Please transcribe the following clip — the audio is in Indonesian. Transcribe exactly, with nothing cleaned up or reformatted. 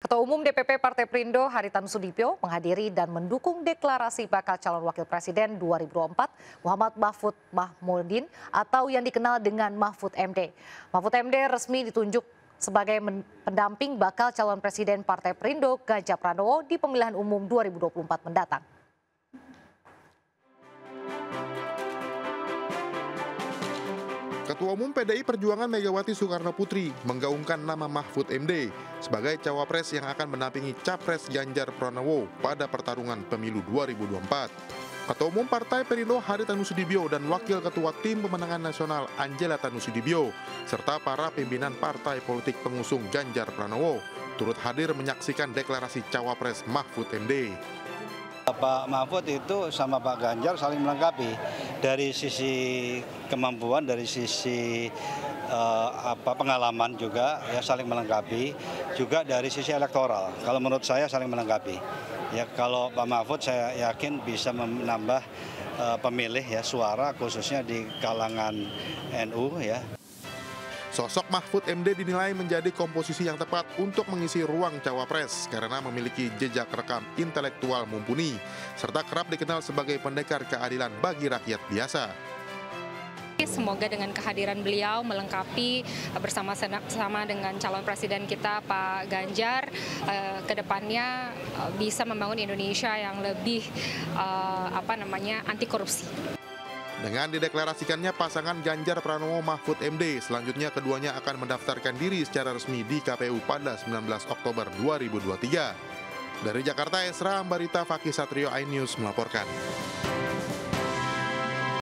Ketua Umum D P P Partai Perindo Haritanu Sudibyo menghadiri dan mendukung deklarasi bakal calon wakil presiden dua ribu dua puluh empat Muhammad Mahfud Mahmudin atau yang dikenal dengan Mahfud M D. Mahfud M D resmi ditunjuk sebagai pendamping bakal calon presiden Partai Perindo Ganjar Pranowo di pemilihan umum dua ribu dua puluh empat mendatang. Ketua Umum P D I Perjuangan Megawati Soekarno Putri menggaungkan nama Mahfud M D sebagai cawapres yang akan mendampingi Capres Ganjar Pranowo pada pertarungan pemilu dua ribu dua puluh empat. Ketua Umum Partai Perindo Haritanu Sudibyo dan Wakil Ketua Tim Pemenangan Nasional Angela Tanusudibyo serta para pimpinan partai politik pengusung Ganjar Pranowo turut hadir menyaksikan deklarasi cawapres Mahfud M D. Pak Mahfud itu sama Pak Ganjar saling melengkapi dari sisi kemampuan, dari sisi uh, apa pengalaman juga ya saling melengkapi, juga dari sisi elektoral. Kalau menurut saya saling melengkapi. Ya kalau Pak Mahfud saya yakin bisa menambah uh, pemilih ya suara khususnya di kalangan N U ya. Sosok Mahfud M D dinilai menjadi komposisi yang tepat untuk mengisi ruang cawapres karena memiliki jejak rekam intelektual mumpuni, serta kerap dikenal sebagai pendekar keadilan bagi rakyat biasa. Semoga dengan kehadiran beliau melengkapi bersama-sama dengan calon presiden kita Pak Ganjar, eh, ke depannya eh, bisa membangun Indonesia yang lebih eh, apa namanya anti korupsi. Dengan dideklarasikannya pasangan Ganjar Pranowo Mahfud M D, selanjutnya keduanya akan mendaftarkan diri secara resmi di K P U pada sembilan belas Oktober dua ribu dua puluh tiga. Dari Jakarta, Esra Ambarita Fakih Satrio, iNews melaporkan.